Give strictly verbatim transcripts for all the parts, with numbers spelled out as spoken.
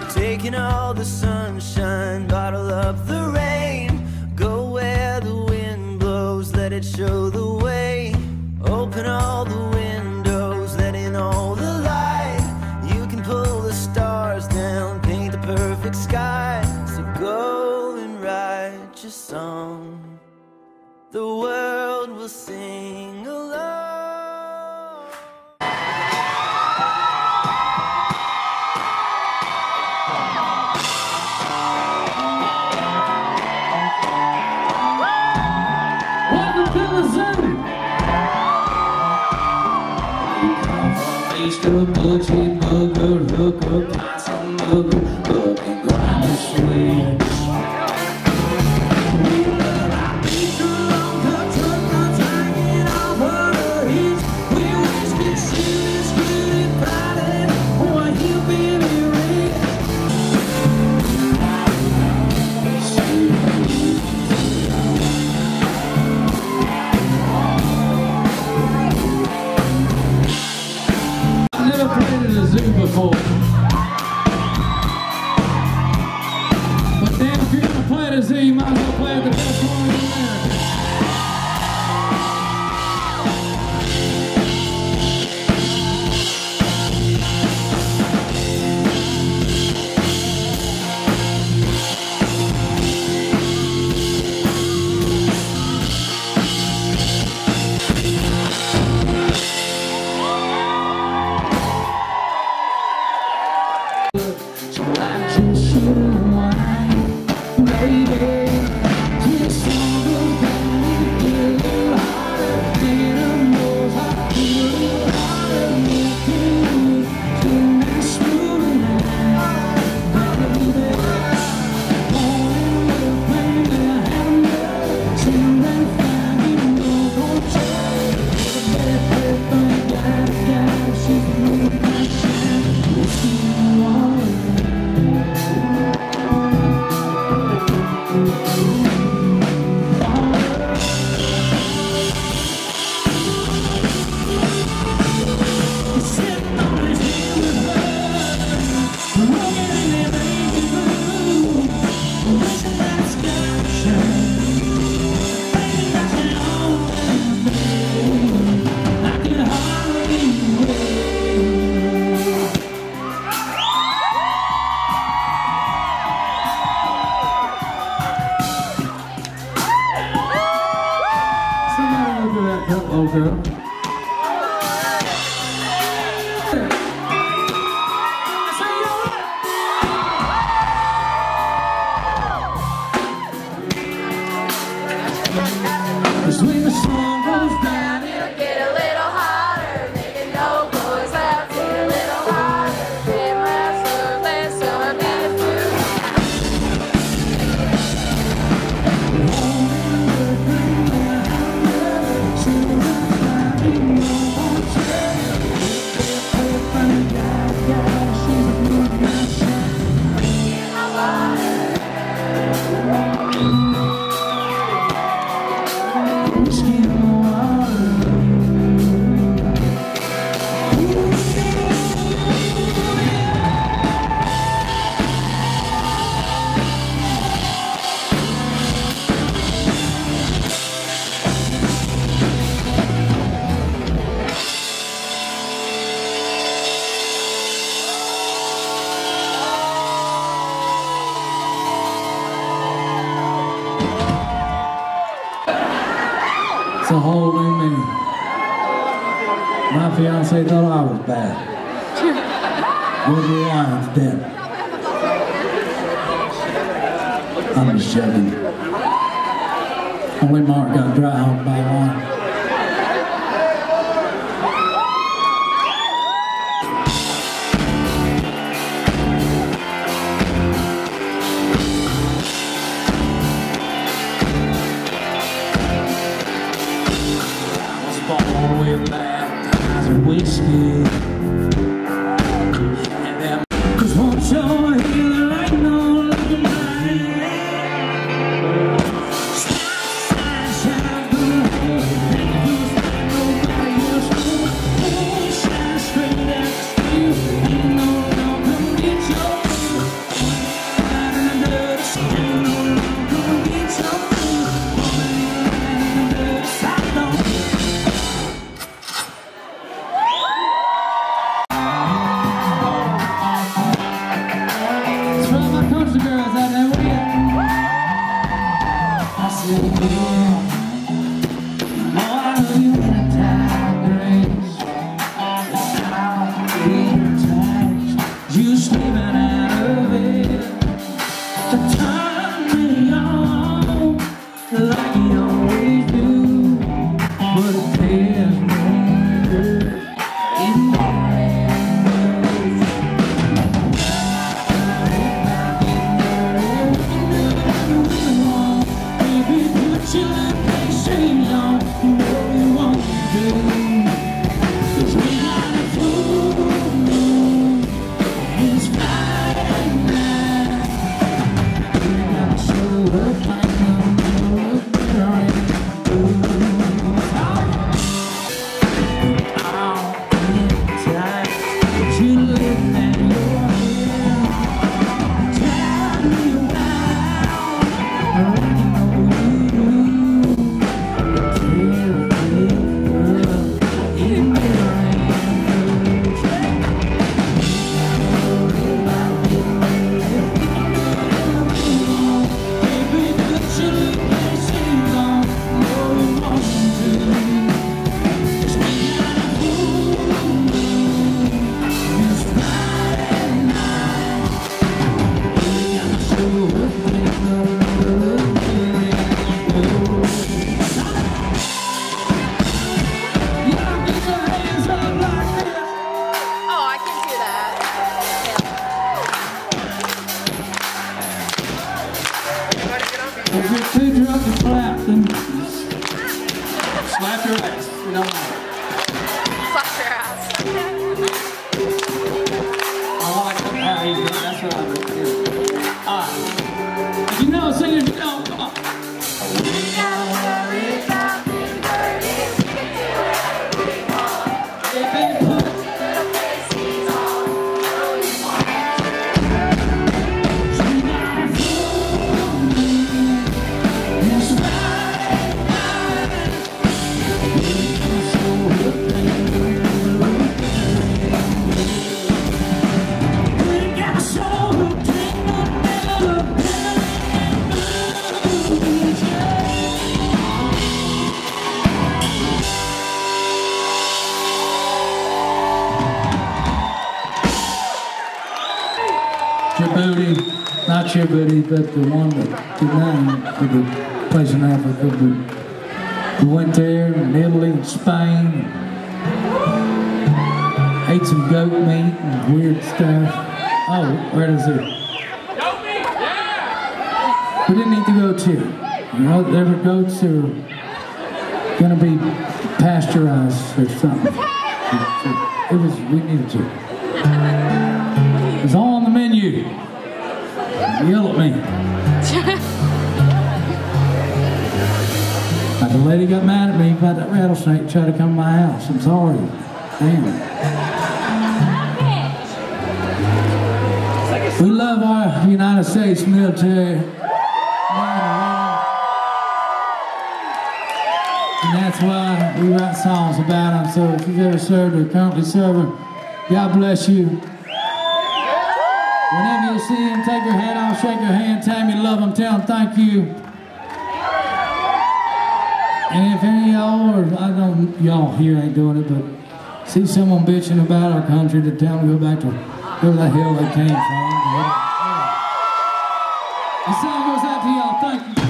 Taking all the sunshine, bottle up the rain. Go where the wind blows, let it show the way. Open all the windows, let in all the light. You can pull the stars down, paint the perfect sky. So go and write your song. The world will sing along. Easter butchie bugger, hooker, possum bugger, buck and grind the switch. We love our beat along the truck nuts hanging off of the hitch. We wish we see this good Friday, boy, he'll be rich. Never played in a zoo before. But damn, if you're gonna play at a zoo, you might as well play at the best one in America. So I just shoot wine, baby. Till the sun goes down, it get a little hotter. Dinner knows I feel a little hotter. Making it to that smooth line, baby. Morning with baby, having love, sitting and finding no control. Everything got got, she's moving my shine. Whiskey and water. Hello, girl. Cause when the sun goes down, it'll get a little hotter. Making no boys out, get a little hotter. Get my food, let summer be the food. It's a whole new me. My fiance thought I was bad. Woody Lyons dead. I'm just joking. Only Mark got dry humped by one. Born with baptized whiskey. And them, cause once you're here, there ain't no looking back. Shine, shine, blue hair, and you've got nobody else to shine straight at you. Ain't no one come get yours. If you're too drunk to clap, then slap your ass. You don't know. Slap your ass. I like how he's doing. That's what I do. All right. If you know, sing it. If you don't, come on. Your booty, not your booty, but the one that did name for the place in Africa. We went there in Italy and Spain, ate some goat meat and weird stuff. Oh, where is it? Goat meat, yeah! We didn't need to go to. You know, there were goats that were gonna be pasteurized or something. It was, we needed to. It was all on the menu. Yell at me. Like the lady got mad at me about that rattlesnake tried to come to my house. I'm sorry. Damn. We love our United States military. And that's why we write songs about them. So if you've ever served or currently serving, God bless you. Whenever you see him, take your hat off, shake your hand, tell him you love him, tell him thank you. And if any of y'all, or I don't, y'all here ain't doing it, but see someone bitching about our country, to tell them to go back to where the hell they came from. The song goes out to y'all, thank you.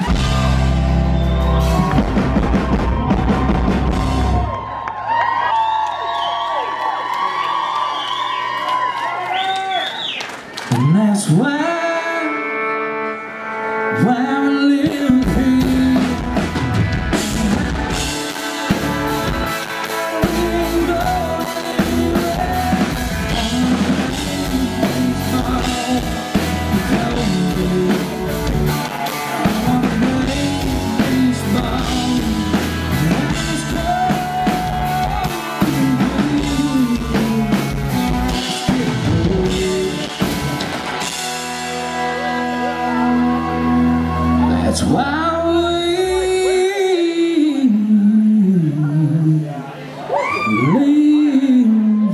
And that's why, why we live here. That's why we live.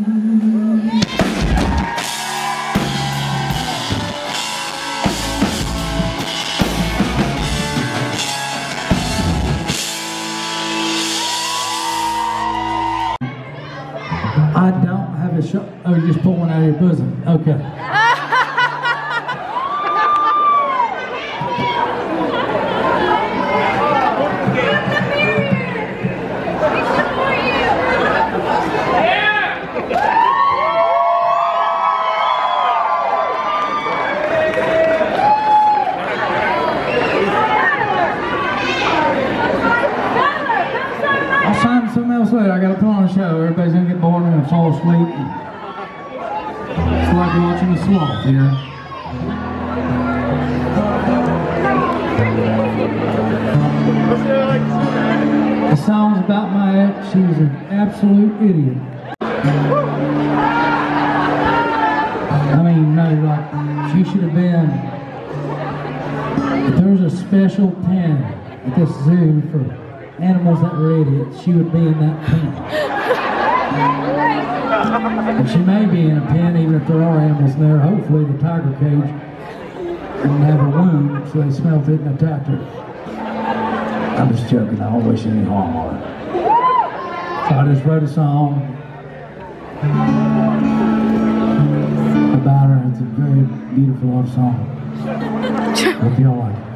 I don't have a shot. Oh, you just pull one out of your bosom. Okay. Later. I gotta put on a show. Everybody's gonna get bored and gonna fall asleep. It's like watching a sloth, you know. The song's about my ex. She was an absolute idiot. I mean, no, like she should have been. If there was a special pen at this zoo for animals that were idiots, she would be in that pen. And she may be in a pen even if there are animals in there. Hopefully the tiger cage didn't have a wound, so they smelled it and attacked her. I'm just joking, I don't wish any harm on her. So I just wrote a song about her. It's a very beautiful love song. Hope y'all like it.